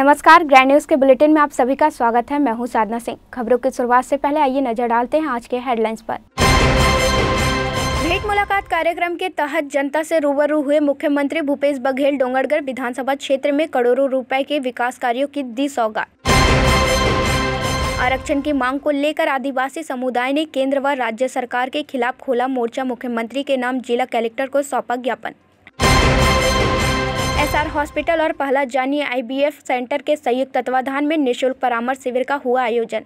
नमस्कार, grand news के bulletin में आप सभी का स्वागत है। मैं हूं साधना सिंह। खबरों की शुरुआत से पहले आइए नजर डालते हैं आज के हेडलाइंस पर। भेंट मुलाकात कार्यक्रम के तहत जनता से रूबरू हुए मुख्यमंत्री भूपेश बघेल डोंगरगढ़ विधानसभा क्षेत्र में करोड़ों रुपए के विकास कार्यों की दी सौगात। आरक्षण की मांग को लेकर आदिवासी समुदाय ने केंद्र व राज्य सरकार के खिलाफ खोला मोर्चा। मुख्यमंत्री के नाम जिला कलेक्टर को सौंपा ज्ञापन। एसआर हॉस्पिटल और पहला जानिए IVF सेंटर के संयुक्त तत्वाधान में निःशुल्क परामर्श शिविर का हुआ आयोजन।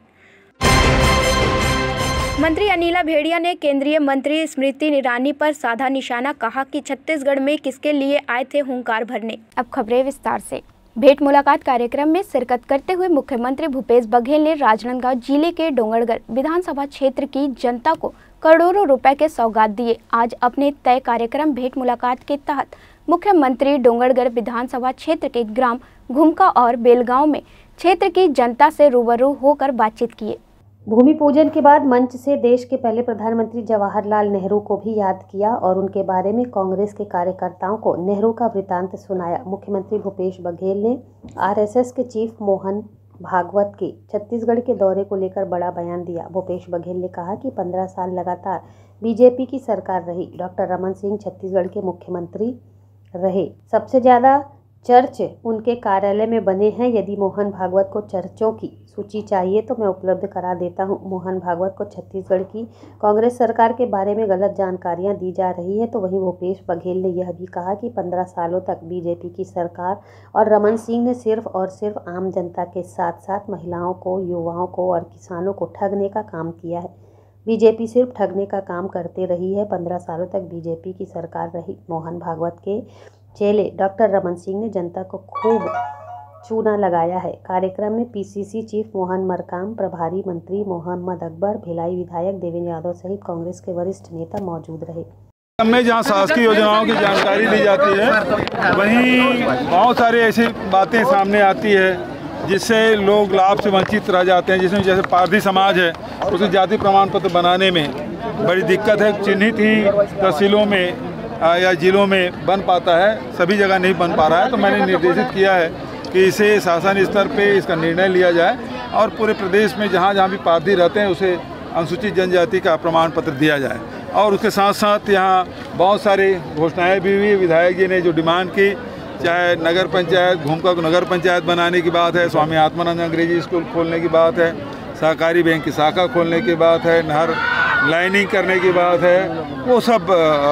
मंत्री अनिला भेड़िया ने केंद्रीय मंत्री स्मृति ईरानी पर साधा निशाना, कहा कि छत्तीसगढ़ में किसके लिए आए थे हुंकार भरने। अब खबरें विस्तार से। भेंट मुलाकात कार्यक्रम में शिरकत करते हुए मुख्यमंत्री भूपेश बघेल ने राजनांदगांव जिले के डोंगरगढ़ विधानसभा क्षेत्र की जनता को करोड़ों रुपए के सौगात दिए। आज अपने तय कार्यक्रम भेंट मुलाकात के तहत मुख्यमंत्री डोंगरगढ़ विधानसभा क्षेत्र के ग्राम घुमका और बेलगांव में क्षेत्र की जनता से रूबरू होकर बातचीत किए। भूमि पूजन के बाद मंच से देश के पहले प्रधानमंत्री जवाहरलाल नेहरू को भी याद किया और उनके बारे में कांग्रेस के कार्यकर्ताओं को नेहरू का वृतांत सुनाया। मुख्यमंत्री भूपेश बघेल ने RSS के चीफ मोहन भागवत के छत्तीसगढ़ के दौरे को लेकर बड़ा बयान दिया। भूपेश बघेल ने कहा कि 15 साल लगातार बीजेपी की सरकार रही। डॉक्टर रमन सिंह छत्तीसगढ़ के मुख्यमंत्री रहे। सबसे ज़्यादा चर्च उनके कार्यालय में बने हैं। यदि मोहन भागवत को चर्चों की सूची चाहिए तो मैं उपलब्ध करा देता हूं। मोहन भागवत को छत्तीसगढ़ की कांग्रेस सरकार के बारे में गलत जानकारियां दी जा रही है। तो वहीं भूपेश बघेल ने यह भी कहा कि 15 सालों तक बीजेपी की सरकार और रमन सिंह ने सिर्फ और सिर्फ आम जनता के साथ साथ महिलाओं को, युवाओं को और किसानों को ठगने का काम किया है। बीजेपी सिर्फ ठगने का काम करते रही है। 15 सालों तक बीजेपी की सरकार रही। मोहन भागवत के चेले डॉक्टर रमन सिंह ने जनता को खूब चूना लगाया है। कार्यक्रम में PCC चीफ मोहन मरकाम, प्रभारी मंत्री मोहम्मद अकबर, भिलाई विधायक देवेंद्र यादव सहित कांग्रेस के वरिष्ठ नेता मौजूद रहे। में जहाँ शासकीय योजनाओं की जानकारी दी जाती है, वहीं बहुत सारी ऐसी बातें सामने आती है जिससे लोग लाभ से वंचित रह जाते हैं। जिसमें जैसे पारधी समाज है, उसकी जाति प्रमाण पत्र बनाने में बड़ी दिक्कत है। चिन्हित ही तहसीलों में या जिलों में बन पाता है, सभी जगह नहीं बन पा रहा है। तो मैंने निर्देशित किया है कि इसे शासन स्तर पे इसका निर्णय लिया जाए और पूरे प्रदेश में जहाँ जहाँ भी पारधी रहते हैं उसे अनुसूचित जनजाति का प्रमाण पत्र दिया जाए। और उसके साथ साथ यहाँ बहुत सारी घोषणाएँ भी हुई। विधायक जी ने जो डिमांड की, चाहे नगर पंचायत घुमका को नगर पंचायत बनाने की बात है, स्वामी आत्मानंद अंग्रेजी स्कूल खोलने की बात है, सहकारी बैंक की शाखा खोलने की बात है, नहर लाइनिंग करने की बात है, वो सब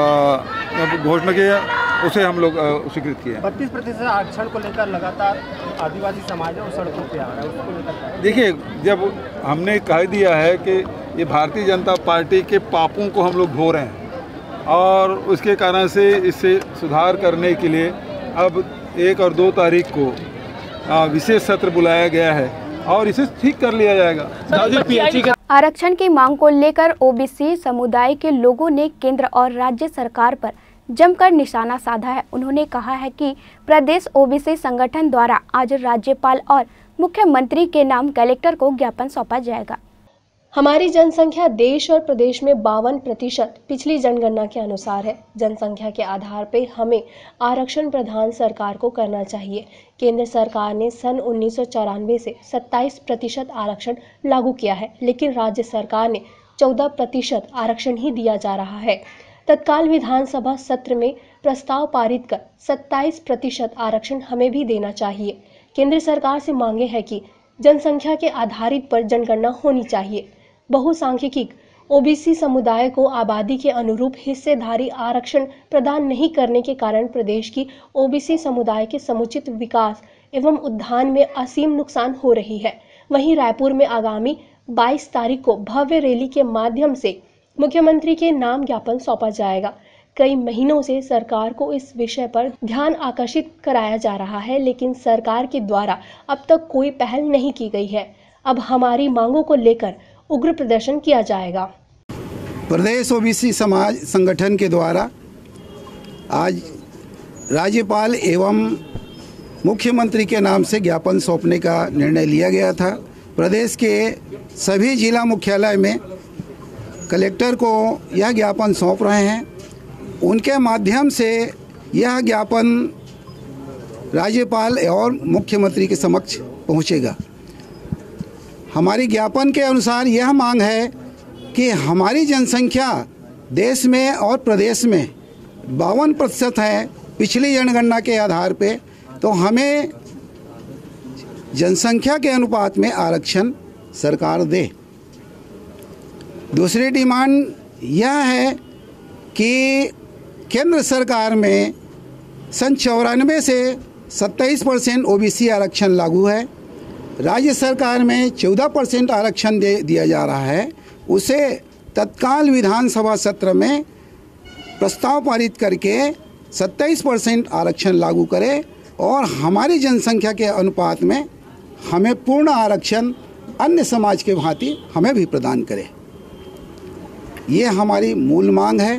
घोषणा की है, उसे हम लोग स्वीकृत किए। 32% आरक्षण को लेकर लगातार आदिवासी समाज है सड़कों पे आ रहा है, उसको लेकर देखिए, जब हमने कह दिया है कि ये भारतीय जनता पार्टी के पापों को हम लोग धो रहे हैं और उसके कारण से इससे सुधार करने के लिए अब 1 और 2 तारीख को विशेष सत्र बुलाया गया है और इसे ठीक कर लिया जाएगा। आरक्षण की मांग को लेकर OBC समुदाय के लोगों ने केंद्र और राज्य सरकार पर जमकर निशाना साधा है। उन्होंने कहा है कि प्रदेश OBC संगठन द्वारा आज राज्यपाल और मुख्यमंत्री के नाम कलेक्टर को ज्ञापन सौंपा जाएगा। हमारी जनसंख्या देश और प्रदेश में 52% पिछली जनगणना के अनुसार है। जनसंख्या के आधार पर हमें आरक्षण प्रदान सरकार को करना चाहिए। केंद्र सरकार ने सन 1994 से 27% आरक्षण लागू किया है, लेकिन राज्य सरकार ने 14% आरक्षण ही दिया जा रहा है। तत्काल विधानसभा सत्र में प्रस्ताव पारित कर 27% आरक्षण हमें भी देना चाहिए। केंद्र सरकार से मांगे है कि जनसंख्या के आधारित पर जनगणना होनी चाहिए। बहुसंख्यिक OBC समुदाय को आबादी के अनुरूप हिस्सेदारी आरक्षण प्रदान नहीं करने के कारण प्रदेश की OBC समुदाय के समुचित विकास एवं उत्थान में असीम नुकसान हो रही है। वहीं रायपुर में आगामी 22 तारीख को भव्य रैली के माध्यम से मुख्यमंत्री के नाम ज्ञापन सौंपा जाएगा। कई महीनों से सरकार को इस विषय पर ध्यान आकर्षित कराया जा रहा है, लेकिन सरकार के द्वारा अब तक कोई पहल नहीं की गई है। अब हमारी मांगों को लेकर उग्र प्रदर्शन किया जाएगा। प्रदेश OBC समाज संगठन के द्वारा आज राज्यपाल एवं मुख्यमंत्री के नाम से ज्ञापन सौंपने का निर्णय लिया गया था। प्रदेश के सभी जिला मुख्यालय में कलेक्टर को यह ज्ञापन सौंप रहे हैं। उनके माध्यम से यह ज्ञापन राज्यपाल और मुख्यमंत्री के समक्ष पहुंचेगा। हमारी ज्ञापन के अनुसार यह मांग है कि हमारी जनसंख्या देश में और प्रदेश में 52% है पिछली जनगणना के आधार पे, तो हमें जनसंख्या के अनुपात में आरक्षण सरकार दे। दूसरी डिमांड यह है कि केंद्र सरकार में सन 94 से 27% ओबीसी आरक्षण लागू है, राज्य सरकार में 14% आरक्षण दिया जा रहा है, उसे तत्काल विधानसभा सत्र में प्रस्ताव पारित करके 27% आरक्षण लागू करे और हमारी जनसंख्या के अनुपात में हमें पूर्ण आरक्षण अन्य समाज के भांति हमें भी प्रदान करे। ये हमारी मूल मांग है।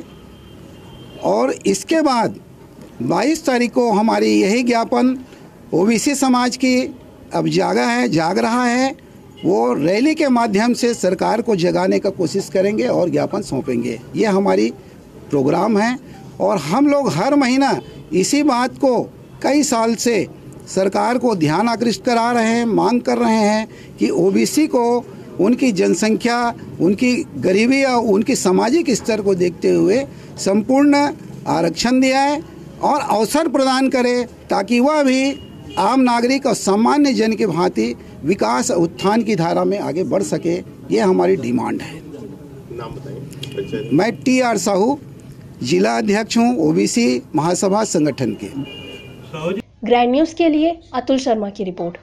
और इसके बाद 22 तारीख को हमारी यही ज्ञापन ओबीसी समाज की अब जाग रहा है, वो रैली के माध्यम से सरकार को जगाने का कोशिश करेंगे और ज्ञापन सौंपेंगे। ये हमारी प्रोग्राम है और हम लोग हर महीना इसी बात को कई साल से सरकार को ध्यान आकृष्ट करा रहे हैं, मांग कर रहे हैं कि ओबीसी को उनकी जनसंख्या, उनकी गरीबी और उनकी सामाजिक स्तर को देखते हुए संपूर्ण आरक्षण दिया है और अवसर प्रदान करे ताकि वह भी आम नागरिक और सामान्य जन के भांति विकास और उत्थान की धारा में आगे बढ़ सके। ये हमारी डिमांड है। नाम बताइए। मैं TR साहू, जिला अध्यक्ष हूँ ओबीसी महासभा संगठन के। ग्रैंड न्यूज़ के लिए अतुल शर्मा की रिपोर्ट।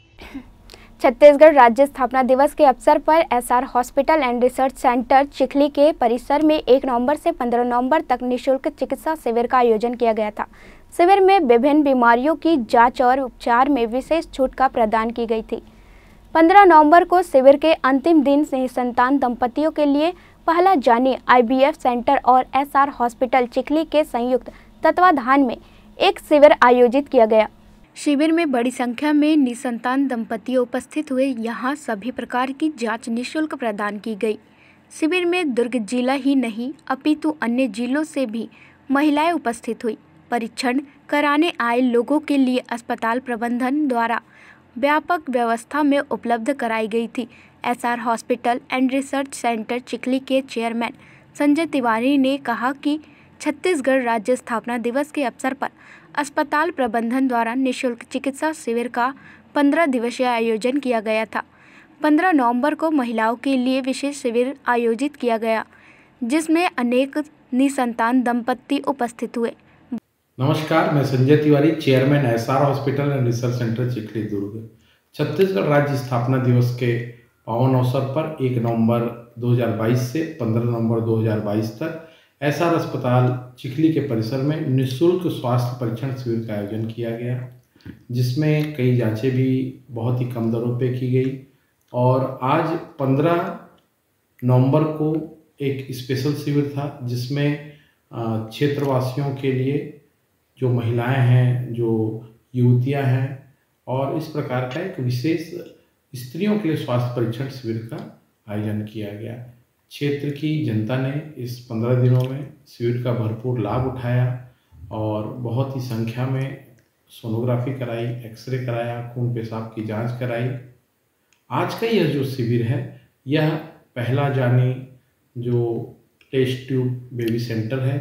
छत्तीसगढ़ राज्य स्थापना दिवस के अवसर पर SR hospital and research centre Chikhli के परिसर में 1 नवंबर से 15 नवंबर तक निःशुल्क चिकित्सा शिविर का आयोजन किया गया था। शिविर में विभिन्न बीमारियों की जांच और उपचार में विशेष छूट का प्रदान की गई थी। 15 नवंबर को शिविर के अंतिम दिन निसंतान दंपतियों के लिए पहला जानी IVF सेंटर और SR हॉस्पिटल चिखली के संयुक्त तत्वाधान में एक शिविर आयोजित किया गया। शिविर में बड़ी संख्या में निसंतान दंपति उपस्थित हुए। यहाँ सभी प्रकार की जांच निःशुल्क प्रदान की गई। शिविर में दुर्ग जिला ही नहीं अपितु अन्य जिलों से भी महिलाएं उपस्थित हुई। परीक्षण कराने आए लोगों के लिए अस्पताल प्रबंधन द्वारा व्यापक व्यवस्था में उपलब्ध कराई गई थी। SR hospital and research centre Chikhli के चेयरमैन संजय तिवारी ने कहा कि छत्तीसगढ़ राज्य स्थापना दिवस के अवसर पर अस्पताल प्रबंधन द्वारा निःशुल्क चिकित्सा शिविर का 15 दिवसीय आयोजन किया गया था। 15 नवंबर को महिलाओं के लिए विशेष शिविर आयोजित किया गया, जिसमें अनेक निसंतान दंपति उपस्थित हुए। नमस्कार, मैं Sanjay Tiwari, chairman SR hospital and research centre Chikhli Durg. Chhattisgarh राज्य स्थापना दिवस के पावन अवसर पर 1 नवंबर 2022 से 15 नवंबर 2022 तक SR अस्पताल चिखली के परिसर में निःशुल्क स्वास्थ्य परीक्षण शिविर का आयोजन किया गया, जिसमें कई जांचें भी बहुत ही कम दरों पे की गई। और आज 15 नवंबर को एक स्पेशल शिविर था, जिसमें क्षेत्रवासियों के लिए, जो महिलाएं हैं, जो युवतियां हैं, और इस प्रकार का एक विशेष स्त्रियों के लिए स्वास्थ्य परीक्षण शिविर का आयोजन किया गया। क्षेत्र की जनता ने इस 15 दिनों में शिविर का भरपूर लाभ उठाया और बहुत ही संख्या में सोनोग्राफी कराई, एक्सरे कराया, खून पेशाब की जांच कराई। आज का यह जो शिविर है, यह पहला जानी जो टेस्ट ट्यूब बेबी सेंटर है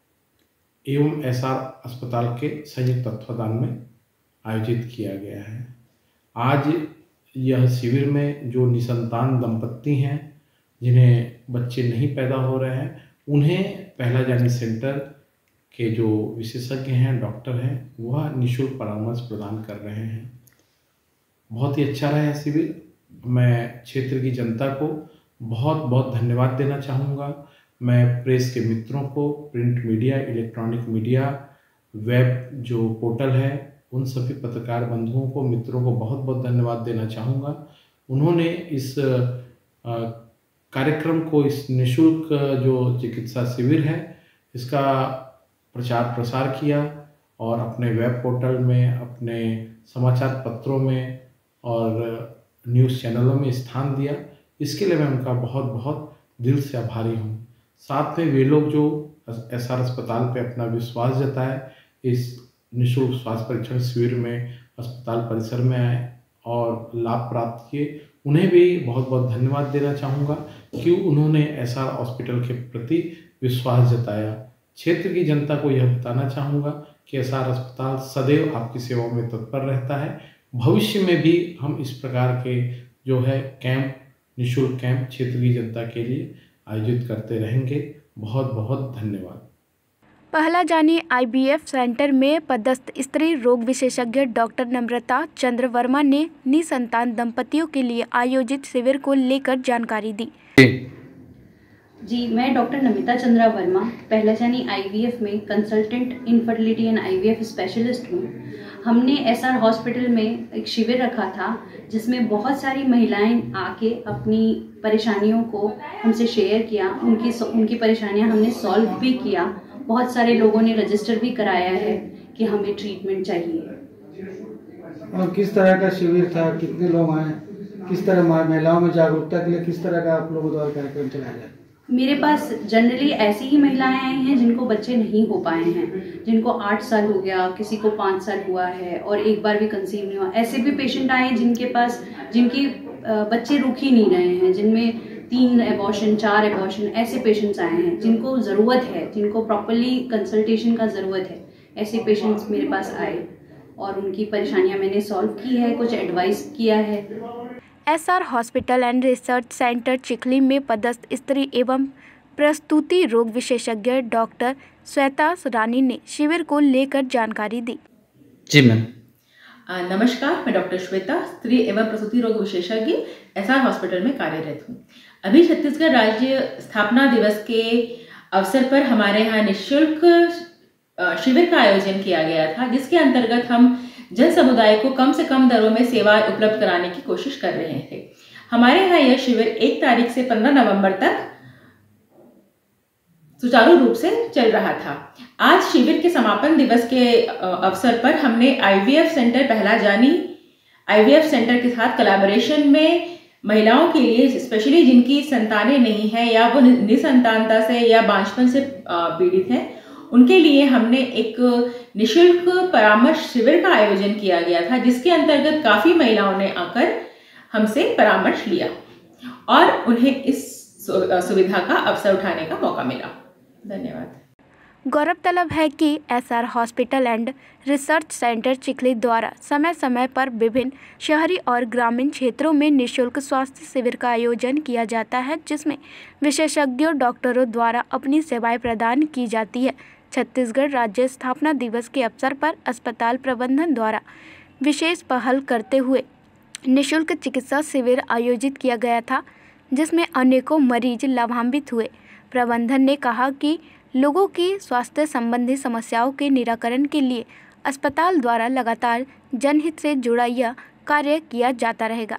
एवं SR अस्पताल के संयुक्त तत्वाधान में आयोजित किया गया है। आज यह शिविर में जो निसंतान दंपत्ति हैं, जिन्हें बच्चे नहीं पैदा हो रहे हैं, उन्हें पहला जानी सेंटर के जो विशेषज्ञ हैं, डॉक्टर हैं, वह निःशुल्क परामर्श प्रदान कर रहे हैं। बहुत ही अच्छा रहा है शिविर। मैं क्षेत्र की जनता को बहुत बहुत धन्यवाद देना चाहूँगा। मैं प्रेस के मित्रों को, print media, electronic media, web जो पोर्टल है, उन सभी पत्रकार बंधुओं को, मित्रों को बहुत बहुत धन्यवाद देना चाहूँगा। उन्होंने इस कार्यक्रम को, इस निःशुल्क जो चिकित्सा शिविर है, इसका प्रचार प्रसार किया और अपने वेब पोर्टल में, अपने समाचार पत्रों में और न्यूज़ चैनलों में स्थान दिया। इसके लिए मैं उनका बहुत बहुत दिल से आभारी हूँ। साथ में वे लोग जो SR अस्पताल पे अपना विश्वास जताए, इस निःशुल्क स्वास्थ्य परीक्षण शिविर में अस्पताल परिसर में आए और लाभ प्राप्त किए, उन्हें भी बहुत बहुत धन्यवाद देना चाहूँगा कि उन्होंने एसआर हॉस्पिटल के प्रति विश्वास जताया। क्षेत्र की जनता को यह बताना चाहूँगा कि एसआर अस्पताल सदैव आपकी सेवाओं में तत्पर रहता है। भविष्य में भी हम इस प्रकार के जो है कैंप, निःशुल्क कैंप क्षेत्र की जनता के लिए आयोजित करते रहेंगे। बहुत बहुत धन्यवाद। पहला जानी आईवीएफ सेंटर में पदस्थ स्त्री रोग विशेषज्ञ डॉक्टर नम्रता चंद्र वर्मा ने निसंतान दंपतियों के लिए आयोजित शिविर को लेकर जानकारी दी। जी, मैं डॉक्टर नमिता चंद्रा वर्मा पहला जानी आईवीएफ में consultant infertility and IVF specialist हूँ। हमने एसआर हॉस्पिटल में एक शिविर रखा था जिसमें बहुत सारी महिलाएं आके अपनी परेशानियों को हमसे शेयर किया। उनकी परेशानियां हमने सॉल्व भी किया। बहुत सारे लोगों ने रजिस्टर भी कराया है कि हमें ट्रीटमेंट चाहिए। और किस तरह का शिविर था, कितने लोग आए, किस तरह महिलाओं में जागरूकता के लिए किस तरह का आप लोगों द्वारा कार्यक्रम चलाया जाए? मेरे पास जनरली ऐसी ही महिलाएं आई हैं जिनको बच्चे नहीं हो पाए हैं, जिनको 8 साल हो गया, किसी को 5 साल हुआ है और एक बार भी कंसीव नहीं हुआ। ऐसे भी पेशेंट आए जिनके बच्चे रुक ही नहीं रहे हैं, जिनमें 3 एबॉर्शन 4 एबॉर्शन, ऐसे पेशेंट्स आए हैं जिनको ज़रूरत है, जिनको प्रॉपरली कंसल्टेशन का ज़रूरत है। ऐसे पेशेंट्स मेरे पास आए और उनकी परेशानियां मैंने सॉल्व की है, कुछ एडवाइस किया है। SR hospital and research centre Chikhli में पदस्थ स्त्री एवं प्रसूति रोग विशेषज्ञ डॉक्टर श्वेता रानी ने शिविर को लेकर जानकारी दी। जी मैम, नमस्कार, मैं डॉक्टर श्वेता, स्त्री एवं प्रसूति रोग विशेषज्ञ एसआर हॉस्पिटल में कार्यरत हूँ। अभी छत्तीसगढ़ राज्य स्थापना दिवस के अवसर पर हमारे यहाँ निःशुल्क शिविर का आयोजन किया गया था, जिसके अंतर्गत हम जन समुदाय को कम से कम दरों में सेवाएं उपलब्ध कराने की कोशिश कर रहे थे। हमारे यहाँ यह शिविर 1 तारीख से 15 नवंबर तक सुचारू रूप से चल रहा था। आज शिविर के समापन दिवस के अवसर पर हमने आईवीएफ सेंटर पहला जानी आईवीएफ सेंटर के साथ कोलैबोरेशन में महिलाओं के लिए, स्पेशली जिनकी संतानें नहीं है या वो निसंतानता से या बांझपन से पीड़ित हैं, उनके लिए हमने एक निःशुल्क परामर्श शिविर का आयोजन किया गया था, जिसके अंतर्गत काफ़ी महिलाओं ने आकर हमसे परामर्श लिया और उन्हें इस सुविधा का अवसर उठाने का मौका मिला। धन्यवाद। गौरतलब है कि SR hospital and research centre Chikhli द्वारा समय समय पर विभिन्न शहरी और ग्रामीण क्षेत्रों में निःशुल्क स्वास्थ्य शिविर का आयोजन किया जाता है, जिसमें विशेषज्ञों डॉक्टरों द्वारा अपनी सेवाएं प्रदान की जाती है। छत्तीसगढ़ राज्य स्थापना दिवस के अवसर पर अस्पताल प्रबंधन द्वारा विशेष पहल करते हुए निःशुल्क चिकित्सा शिविर आयोजित किया गया था, जिसमें अनेकों मरीज लाभान्वित हुए। प्रबंधन ने कहा कि लोगों की स्वास्थ्य संबंधी समस्याओं के निराकरण के लिए अस्पताल द्वारा लगातार जनहित से जुड़ा यह कार्य किया जाता रहेगा।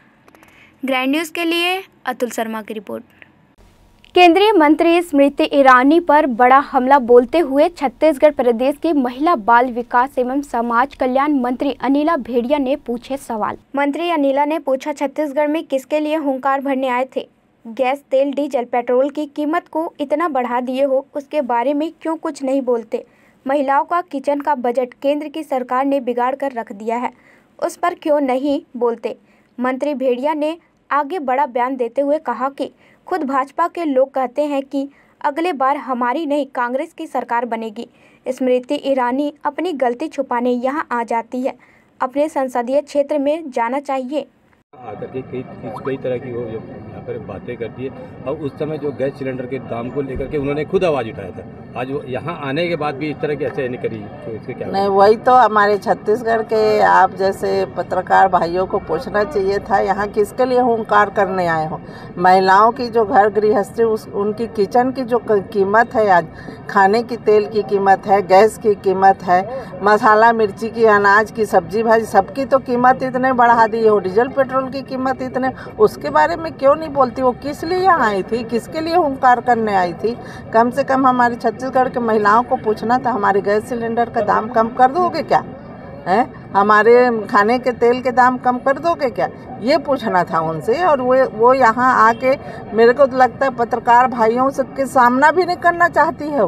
ग्रैंड न्यूज़ के लिए अतुल शर्मा की रिपोर्ट। केंद्रीय मंत्री स्मृति ईरानी पर बड़ा हमला बोलते हुए छत्तीसगढ़ प्रदेश की महिला बाल विकास एवं समाज कल्याण मंत्री अनिला भेड़िया ने पूछे सवाल। मंत्री अनिला ने पूछा, छत्तीसगढ़ में किसके लिए हुंकार भरने आए थे? गैस, तेल, डीजल, पेट्रोल की कीमत को इतना बढ़ा दिए हो, उसके बारे में क्यों कुछ नहीं बोलते? महिलाओं का किचन का बजट केंद्र की सरकार ने बिगाड़ कर रख दिया है, उस पर क्यों नहीं बोलते? मंत्री भेड़िया ने आगे बड़ा बयान देते हुए कहा कि खुद भाजपा के लोग कहते हैं कि अगले बार हमारी नहीं कांग्रेस की सरकार बनेगी। स्मृति ईरानी अपनी गलती छुपाने यहाँ आ जाती है, अपने संसदीय क्षेत्र में जाना चाहिए। आकर के कई तरह की वो यहाँ पर बातें करती है और उस समय जो गैस सिलेंडर के दाम को लेकर के उन्होंने खुद आवाज़ उठाया था। आज वो यहाँ आने के बाद भी इस तरह की ऐसे नहीं करी, तो इसके क्या? नहीं, वही तो हमारे छत्तीसगढ़ के आप जैसे पत्रकार भाइयों को पूछना चाहिए था, यहाँ किसके लिए हुंकार करने आए हो? महिलाओं की जो घर गृहस्थी उनकी किचन की जो कीमत है, आज खाने की तेल की कीमत है, गैस की कीमत है, मसाला मिर्ची की, अनाज की, सब्जी भाजी, सबकी तो कीमत इतने बढ़ा दी हो, डीजल पेट्रोल की कीमत इतने, उसके बारे में क्यों नहीं बोलती? वो किस लिए यहाँ आई थी, किसके लिए हुंकार करने आई थी? कम से कम हमारी छत्तीसगढ़ के महिलाओं को पूछना था, हमारे गैस सिलेंडर का दाम कम कर दोगे क्या? हैं, हमारे खाने के तेल के दाम कम कर दोगे क्या? ये पूछना था उनसे। और वो यहाँ आके मेरे को तो लगता है पत्रकार भाइयों से के सामना भी नहीं करना चाहती है।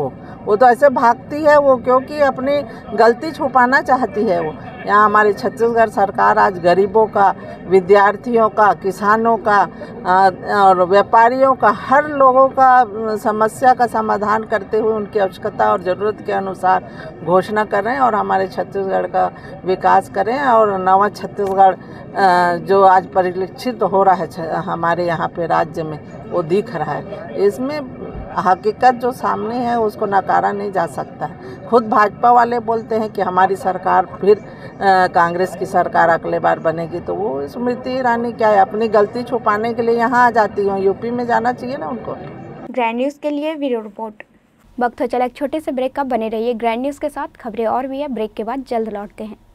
वो तो ऐसे भागती है वो, क्योंकि अपनी गलती छुपाना चाहती है वो। यहाँ हमारी छत्तीसगढ़ सरकार आज गरीबों का, विद्यार्थियों का, किसानों का और व्यापारियों का, हर लोगों का समस्या का समाधान करते हुए उनकी आवश्यकता और ज़रूरत के अनुसार घोषणा कर रहे हैं और हमारे छत्तीसगढ़ का विकास करें। और नवा छत्तीसगढ़ जो आज परिलक्षित हो रहा है हमारे यहाँ पे राज्य में, वो दिख रहा है। इसमें हकीकत जो सामने है उसको नकारा नहीं जा सकता है। खुद भाजपा वाले बोलते हैं कि हमारी सरकार फिर कांग्रेस की सरकार अगले बार बनेगी, तो वो स्मृति ईरानी क्या है, अपनी गलती छुपाने के लिए यहाँ आ जाती हैं। यूपी में जाना चाहिए ना उनको। ग्रैंड न्यूज़ के लिए ब्यूरो रिपोर्ट। वक्त हो चला एक छोटे से ब्रेक का, बने रहिए ग्रैंड न्यूज़ के साथ। खबरें और भी है, ब्रेक के बाद जल्द लौटते हैं।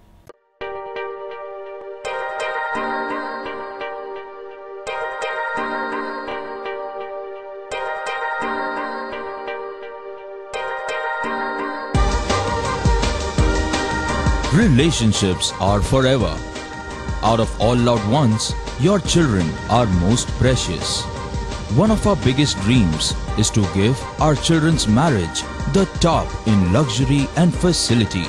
Relationships are forever. Out of all loved ones, your children are most precious. One of our biggest dreams is to give our children's marriage the top in luxury and facility.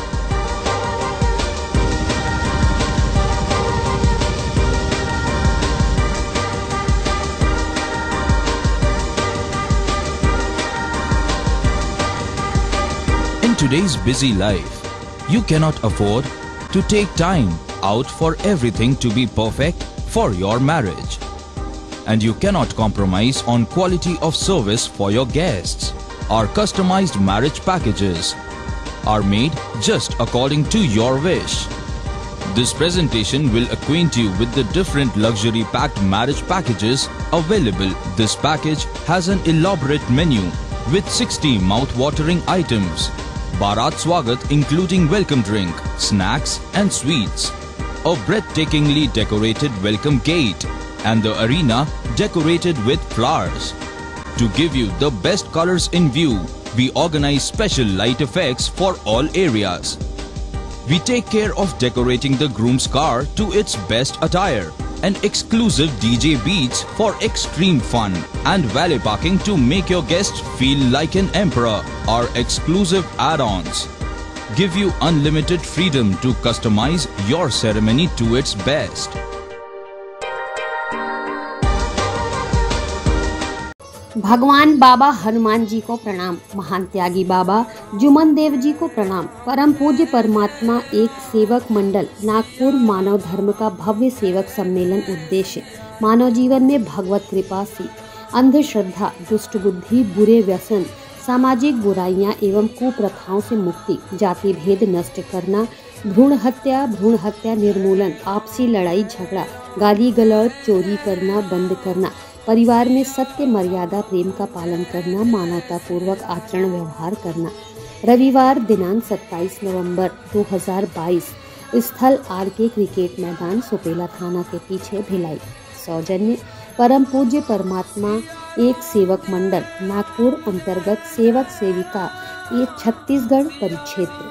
In today's busy life, you cannot afford to take time out for everything to be perfect for your marriage. And you cannot compromise on quality of service for your guests. Our customized marriage packages are made just according to your wish. This presentation will acquaint you with the different luxury packed marriage packages available. This package has an elaborate menu with 60 mouth-watering items. Bharat Swagat including welcome drink, snacks and sweets. A breathtakingly decorated welcome gate and the arena decorated with flowers. To give you the best colors in view, we organize special light effects for all areas. We take care of decorating the groom's car to its best attire and exclusive DJ beats for extreme fun and valet parking to make your guests feel like an emperor. Our exclusive add-ons give you unlimited freedom to customize your ceremony to its best. भगवान बाबा हनुमान जी को प्रणाम, महान त्यागी बाबा जुमन देव जी को प्रणाम। परम पूज्य परमात्मा एक सेवक मंडल नागपुर मानव धर्म का भव्य सेवक सम्मेलन। उद्देश्य मानव जीवन में भगवत कृपा से अंधश्रद्धा, दुष्ट बुद्धि, बुरे व्यसन, सामाजिक बुराइयां एवं कुप्रथाओं से मुक्ति, जाति भेद नष्ट करना, भ्रूण हत्या निर्मूलन, आपसी लड़ाई झगड़ा, गाली गलौज, चोरी करना बंद करना, परिवार में सत्य, मर्यादा, प्रेम का पालन करना, मानवता पूर्वक आचरण व्यवहार करना। रविवार दिनांक 27 नवंबर 2022, स्थल RK क्रिकेट मैदान, सुपेला थाना के पीछे, भिलाई। सौजन्य परम पूज्य परमात्मा एक सेवक मंडल नागपुर अंतर्गत सेवक सेविका एक छत्तीसगढ़ परिक्षेत्र।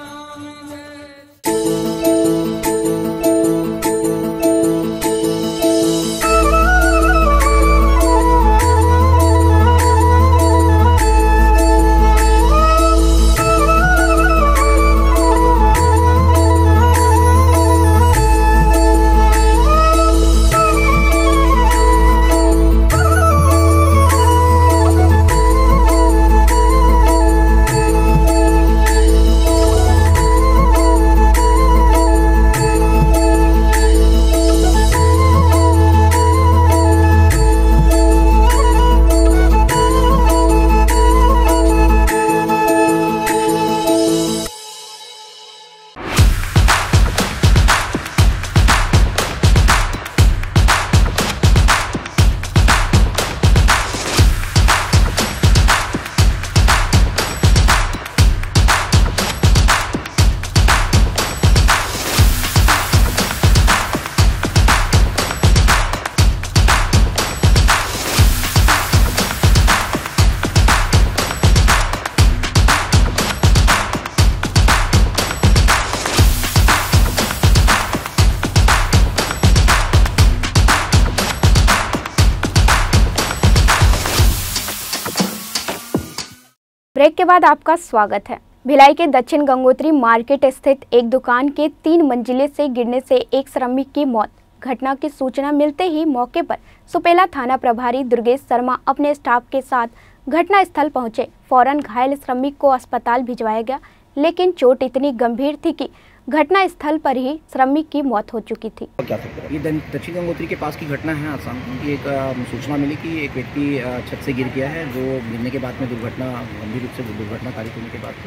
ब्रेक के बाद आपका स्वागत है। भिलाई के दक्षिण गंगोत्री मार्केट स्थित एक दुकान के 3 मंजिले से गिरने से एक श्रमिक की मौत। घटना की सूचना मिलते ही मौके पर सुपेला थाना प्रभारी दुर्गेश शर्मा अपने स्टाफ के साथ घटना स्थल पहुंचे। फौरन घायल श्रमिक को अस्पताल भिजवाया गया, लेकिन चोट इतनी गंभीर थी कि घटना स्थल पर ही श्रमिक की मौत हो चुकी थी। ये दक्षिण गंगोत्री के पास की घटना है। आज शाम को एक सूचना मिली कि एक व्यक्ति छत से गिर गया है, जो गिरने के बाद में दुर्घटना गंभीर रूप से दुर्घटनाकारी होने के बाद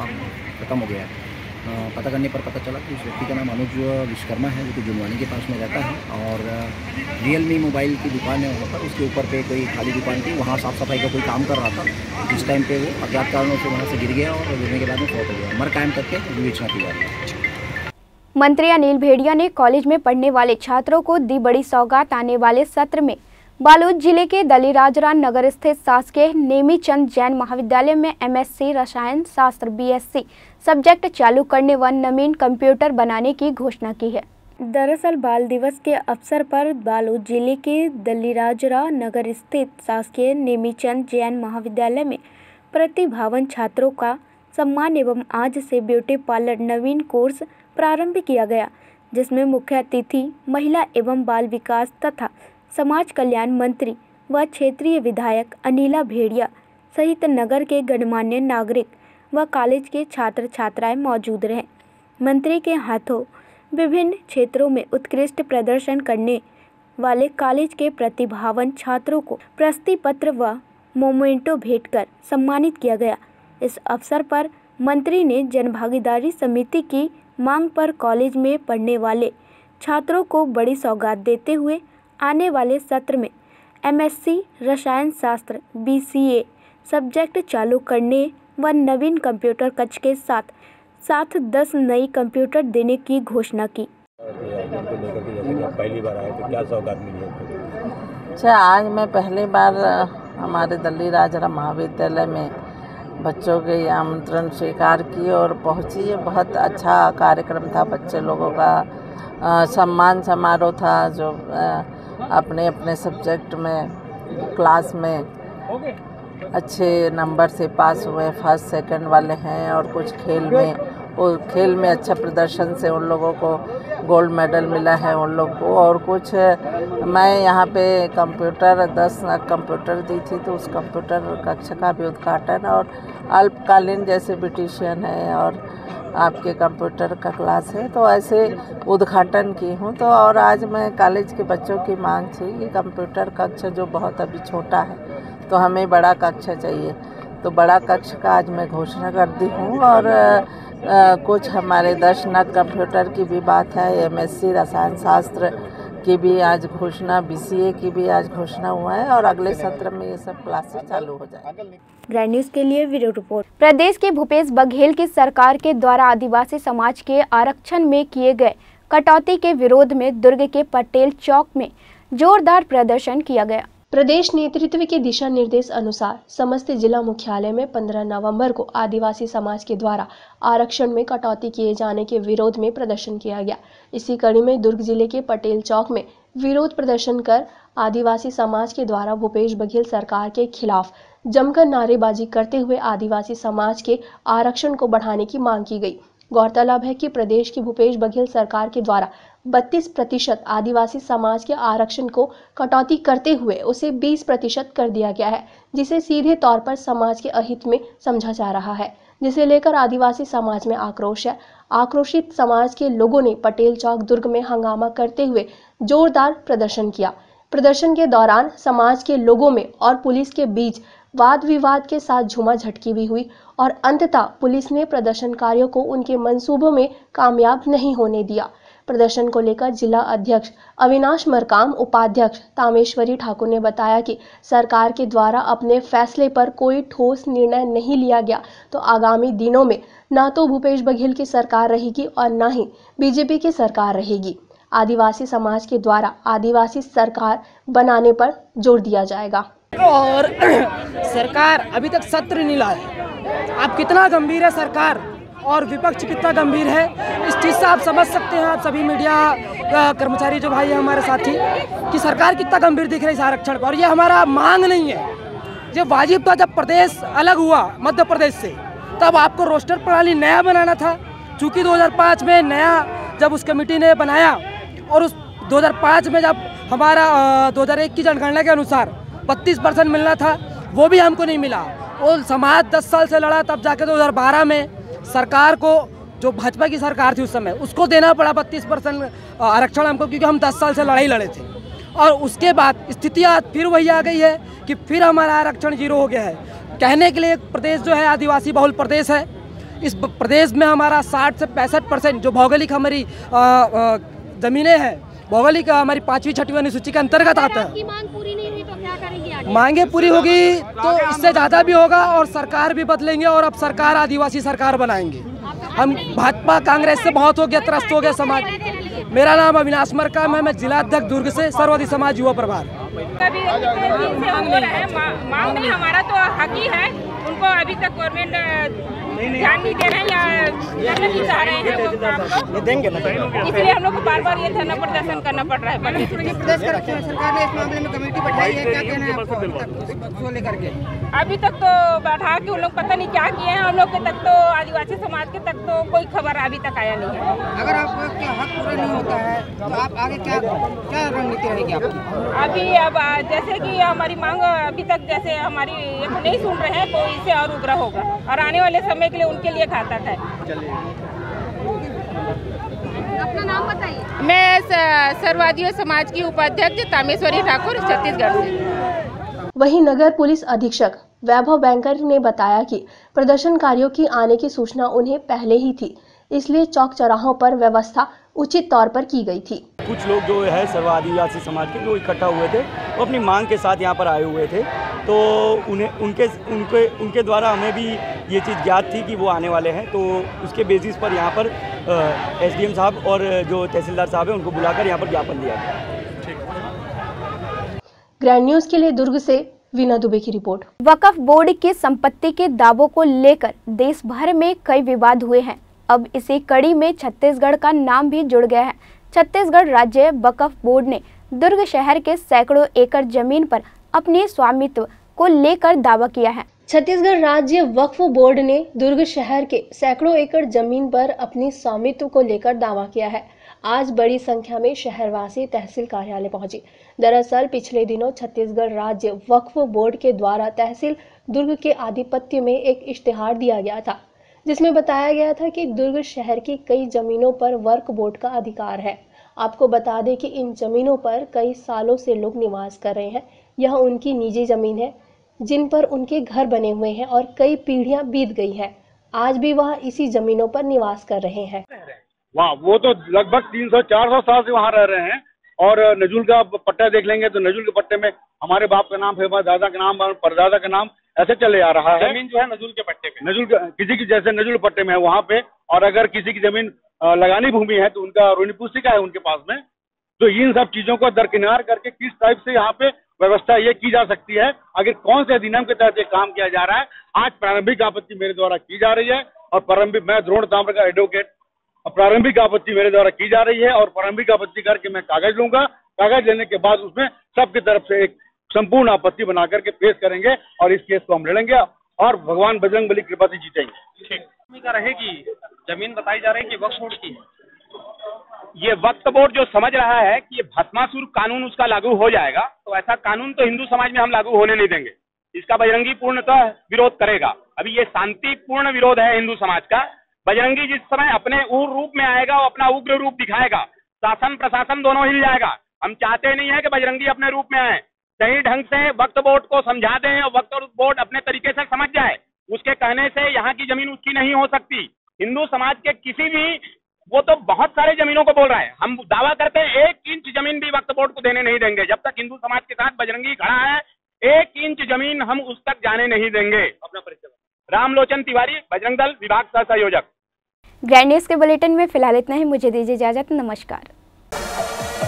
खत्म हो गया है। पता करने पर पता चला कि उस व्यक्ति का नाम अनुज विश्वकर्मा है, जो कि जुनवानी के पास में रहता है और रियलमी मोबाइल की दुकान है वहाँ पर। उसके ऊपर पे कोई खाली दुकान थी, वहाँ साफ़ सफाई का कोई काम कर रहा था। जिस टाइम पे वो अज्ञात कारणों से वहाँ से गिर गया और गिरने के बाद में फौत हो गया। मर कायम करके विवेचना की जा रही है। मंत्री अनिल भेड़िया ने कॉलेज में पढ़ने वाले छात्रों को दी बड़ी सौगात। आने वाले सत्र में बालोद जिले के दलीराजरा नगर स्थित शासकीय नेमीचंद जैन महाविद्यालय में एमएससी रसायन शास्त्र बीएससी सब्जेक्ट चालू करने व नवीन कंप्यूटर बनाने की घोषणा की है। दरअसल बाल दिवस के अवसर पर बालोद जिले के दलीराजरा नगर स्थित शासकीय नेमीचंद जैन महाविद्यालय में प्रतिभावान छात्रों का सम्मान एवं आज से ब्यूटी पार्लर नवीन कोर्स प्रारंभ किया गया, जिसमें मुख्य अतिथि महिला एवं बाल विकास तथा समाज कल्याण मंत्री व क्षेत्रीय विधायक अनिला भेड़िया सहित नगर के गणमान्य नागरिक व कॉलेज के छात्र छात्राएं मौजूद रहे। मंत्री के हाथों विभिन्न क्षेत्रों में उत्कृष्ट प्रदर्शन करने वाले कॉलेज के प्रतिभावान छात्रों को प्रशस्ति पत्र व मोमेंटो भेंट कर सम्मानित किया गया। इस अवसर पर मंत्री ने जनभागीदारी समिति की मांग पर कॉलेज में पढ़ने वाले छात्रों को बड़ी सौगात देते हुए आने वाले सत्र में एमएससी रसायन शास्त्र बीसीए सब्जेक्ट चालू करने व नवीन कंप्यूटर कक्ष के साथ 10 नई कंप्यूटर देने की घोषणा की। पहली बार आए तो क्या सौगात मिली? अच्छा, आज मैं पहली बार हमारे दलीराजरा महाविद्यालय में बच्चों के आमंत्रण स्वीकार की और पहुंची। ये बहुत अच्छा कार्यक्रम था। बच्चे लोगों का सम्मान समारोह था, जो अपने अपने सब्जेक्ट में क्लास में अच्छे नंबर से पास हुए, फर्स्ट सेकंड वाले हैं और कुछ खेल में अच्छा प्रदर्शन से उन लोगों को गोल्ड मेडल मिला है उन लोग को। और कुछ मैं यहाँ पे कंप्यूटर 10 कंप्यूटर दी थी, तो उस कंप्यूटर कक्ष का भी उद्घाटन और अल्पकालीन जैसे ब्यूटिशियन है और आपके कंप्यूटर का क्लास है, तो ऐसे उद्घाटन की हूँ। तो और आज मैं कॉलेज के बच्चों की मांग थी कि कंप्यूटर कक्ष जो बहुत अभी छोटा है, तो हमें बड़ा कक्ष चाहिए, तो बड़ा कक्ष का आज मैं घोषणा कर दी हूँ। और कुछ हमारे 10 नग कंप्यूटर की भी बात है, एमएससी रसायन शास्त्र की भी आज घोषणा, बीसीए की भी आज घोषणा हुआ है और अगले सत्र में ये सब क्लासेस चालू हो जाएंगी। ग्रैंड न्यूज के लिए वीडियो रिपोर्ट। प्रदेश के भूपेश बघेल की सरकार के द्वारा आदिवासी समाज के आरक्षण में किए गए कटौती के विरोध में दुर्ग के पटेल चौक में जोरदार प्रदर्शन किया गया। प्रदेश नेतृत्व के दिशा निर्देश अनुसार समस्त जिला मुख्यालय में 15 नवंबर को आदिवासी समाज के द्वारा आरक्षण में कटौती किए जाने के विरोध में प्रदर्शन किया गया। इसी कड़ी में दुर्ग जिले के पटेल चौक में विरोध प्रदर्शन कर आदिवासी समाज के द्वारा भूपेश बघेल सरकार के खिलाफ जमकर नारेबाजी करते हुए आदिवासी समाज के आरक्षण को बढ़ाने की मांग की गई। गौरतलब है कि प्रदेश की भूपेश बघेल सरकार के द्वारा 32% आदिवासी समाज के आरक्षण को कटौती करते हुए उसे 20% कर दिया गया है, जिसे सीधे तौर पर समाज के अहित में समझा जा रहा है, जिसे लेकर आदिवासी समाज में आक्रोश है। आक्रोशित समाज के लोगों ने पटेल चौक दुर्ग में हंगामा करते हुए जोरदार प्रदर्शन किया। प्रदर्शन के दौरान समाज के लोगों में और पुलिस के बीच वाद विवाद के साथ झूमाझटकी भी हुई और अंततः पुलिस ने प्रदर्शनकारियों को उनके मंसूबों में कामयाब नहीं होने दिया। प्रदर्शन को लेकर जिला अध्यक्ष अविनाश मरकाम, उपाध्यक्ष तामेश्वरी ठाकुर ने बताया कि सरकार के द्वारा अपने फैसले पर कोई ठोस निर्णय नहीं लिया गया, तो आगामी दिनों में न तो भूपेश बघेल की सरकार रहेगी और न ही बीजेपी की सरकार रहेगी। आदिवासी समाज के द्वारा आदिवासी सरकार बनाने पर जोर दिया जाएगा। और सरकार अभी तक सत्र नहीं लाया। आप कितना गंभीर है सरकार और विपक्ष कितना गंभीर है, इस चीज़ से आप समझ सकते हैं, आप सभी मीडिया कर्मचारी जो भाई है हमारे साथी, कि सरकार कितना गंभीर दिख रही है इस आरक्षण को। और ये हमारा मांग नहीं है, जब वाजिब था, जब प्रदेश अलग हुआ मध्य प्रदेश से, तब आपको रोस्टर प्रणाली नया बनाना था। चूँकि 2005 में नया जब उस कमेटी ने बनाया और उस 2005 में जब हमारा 2001 की जनगणना के अनुसार 32% मिलना था, वो भी हमको नहीं मिला। और समाज 10 साल से लड़ा, तब जाके 2012 में सरकार को, जो भाजपा की सरकार थी उस समय, उसको देना पड़ा 32% आरक्षण हमको, क्योंकि हम 10 साल से लड़ाई लड़े थे। और उसके बाद स्थितियाँ फिर वही आ गई है कि फिर हमारा आरक्षण 0 हो गया है। कहने के लिए एक प्रदेश जो है आदिवासी बहुल प्रदेश है, इस प्रदेश में हमारा 60 से 65% जो भौगोलिक हमारी ज़मीनें हैं, भौगोलिक हमारी 5वीं 6वीं अनुसूची के अंतर्गत आता है। मांग पूरी नहीं हुई तो क्या करेंगे आगे? मांगे पूरी होगी तो इससे ज़्यादा भी होगा और सरकार भी बदलेंगे और अब सरकार आदिवासी सरकार बनाएंगे। हम भाजपा कांग्रेस से बहुत हो गया, त्रस्त हो गया समाज। मेरा नाम अविनाश मरकाम है, मैं जिला अध्यक्ष दुर्ग से, सर्ववादी समाज युवा प्रभार। मांग नहीं, हमारा तो हक ही है, उनको अभी तक गवर्नमेंट ध्यान नहीं दे रहे हैं या करना नहीं चाह रहे हैं वो काम को, देंगे ना, इसलिए हम लोग को बार-बार ये धरना प्रदर्शन करना पड़ रहा है। प्रदेश सरकार ने इस मामले में कमेटी बैठाई है, क्या कहना है आपको लेकर के? अभी तक तो बैठा के उन लोग पता नहीं क्या किए हैं, हम लोग के तक तो, आदिवासी समाज के तक तो कोई खबर अभी तक आया नहीं है। अगर आपका हक पूरा नहीं होता है तो आप आगे क्या रणनीति रहेगी आपकी? अभी अब जैसे कि हमारी मांग अभी तक जैसे हमारी नहीं सुन रहे हैं, तो इससे और उग्र होगा और आने वाले समय के लिए उनके लिए घातक है। अपना नाम बताइए। मैं सर्ववादी समाज की उपाध्यक्ष तामेश्वरी ठाकुर, छत्तीसगढ़ से। वहीं नगर पुलिस अधीक्षक वैभव बैंकर ने बताया कि प्रदर्शनकारियों की आने की सूचना उन्हें पहले ही थी, इसलिए चौक चौराहों पर व्यवस्था उचित तौर पर की गई थी। कुछ लोग जो है सर्व आदिवासी समाज के जो इकट्ठा हुए थे, वो अपनी मांग के साथ यहाँ पर आए हुए थे, तो उन्हें उनके द्वारा हमें भी ये चीज़ ज्ञात थी कि वो आने वाले हैं, तो उसके बेसिस पर यहाँ पर एसडीएम साहब और जो तहसीलदार साहब हैं उनको बुलाकर यहाँ पर ज्ञापन दिया गया। ग्रैंड न्यूज़ के लिए दुर्ग से वीना दुबे की रिपोर्ट। वक्फ बोर्ड की संपत्ति के दावों को लेकर देश भर में कई विवाद हुए हैं। अब इसी कड़ी में छत्तीसगढ़ का नाम भी जुड़ गया है। छत्तीसगढ़ राज्य वक्फ बोर्ड ने दुर्ग शहर के सैकड़ों एकड़ जमीन पर अपने स्वामित्व को लेकर दावा किया है। छत्तीसगढ़ राज्य वक्फ बोर्ड ने दुर्ग शहर के सैकड़ों एकड़ जमीन पर अपनी स्वामित्व को लेकर दावा किया है। आज बड़ी संख्या में शहरवासी तहसील कार्यालय पहुंचे। दरअसल पिछले दिनों छत्तीसगढ़ राज्य वक्फ बोर्ड के द्वारा तहसील दुर्ग के आधिपत्य में एक इश्तिहार दिया गया था, जिसमें बताया गया था कि दुर्ग शहर की कई जमीनों पर वक्फ बोर्ड का अधिकार है। आपको बता दें कि इन जमीनों पर कई सालों से लोग निवास कर रहे हैं। यह उनकी निजी जमीन है जिन पर उनके घर बने हुए हैं और कई पीढ़ियां बीत गई है। आज भी वह इसी जमीनों पर निवास कर रहे हैं। वाह, वो तो लगभग 300-400 साल से वहाँ रह रहे हैं। और नजुल का पट्टा देख लेंगे तो नजुल के पट्टे में हमारे बाप का नाम, फिर दादा का नाम, परदादा का नाम, ऐसे चले आ रहा है। जमीन जो है नजुल के पट्टे पे, नजुल किसी की जैसे नजुल पट्टे में है वहाँ पे, और अगर किसी की जमीन लगानी भूमि है तो उनका रोनी पुस्तिका है उनके पास में। तो इन सब चीजों को दरकिनार करके किस टाइप से यहाँ पे व्यवस्था ये की जा सकती है, आगे कौन से अधिनियम के तहत ये काम किया जा रहा है, आज प्रारंभिक आपत्ति मेरे द्वारा की जा रही है। और मैं द्रोण ताम्र का एडवोकेट, प्रारंभिक आपत्ति मेरे द्वारा की जा रही है और प्रारंभिक आपत्ति करके मैं कागज लूंगा। कागज लेने के बाद उसमें सबकी तरफ से एक संपूर्ण आपत्ति बना करके पेश करेंगे और इस केस को हम लड़ेंगे और भगवान बजरंगबली की कृपा से जीतेंगे। भूमिका रहेगी, जमीन बताई जा रही है कि वक्फ बोर्ड की है। ये वक्फ बोर्ड जो समझ रहा है कि ये भस्मासुर कानून उसका लागू हो जाएगा, तो ऐसा कानून तो हिंदू समाज में हम लागू होने नहीं देंगे। इसका बजरंगी पूर्णतः विरोध करेगा। अभी ये शांतिपूर्ण विरोध है हिंदू समाज का। बजरंगी जिस समय अपने उग्र रूप में आएगा, वो अपना उग्र रूप दिखाएगा, शासन प्रशासन दोनों हिल जाएगा। हम चाहते नहीं है कि बजरंगी अपने रूप में आए। सही ढंग से वक्फ बोर्ड को समझा दें और वक्फ बोर्ड अपने तरीके से समझ जाए। उसके कहने से यहाँ की जमीन उसकी नहीं हो सकती। हिंदू समाज के किसी भी, वो तो बहुत सारे जमीनों को बोल रहा है, हम दावा करते हैं 1 इंच जमीन भी वक्फ बोर्ड को देने नहीं देंगे। जब तक हिंदू समाज के साथ बजरंगी खड़ा है, 1 इंच जमीन हम उस तक जाने नहीं देंगे। अपना परिचय। रामलोचन तिवारी, बजरंग दल विभाग सह संयोजक। ग्रैंड न्यूज़ के बुलेटिन में फिलहाल इतना ही। मुझे दीजिए इजाजत। नमस्कार।